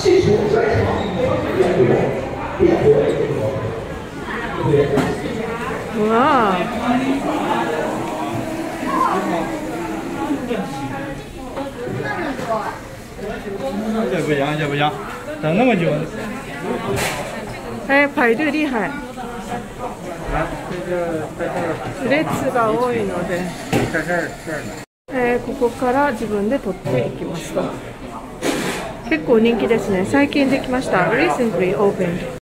哇！ 这不行，这不行，等那么久。 哎，排队厉害。 啊，这个在这儿。 列が多いので。 在这儿。 ここから自分で取っていきますと。結構人気ですね。最近できました。Recently opened.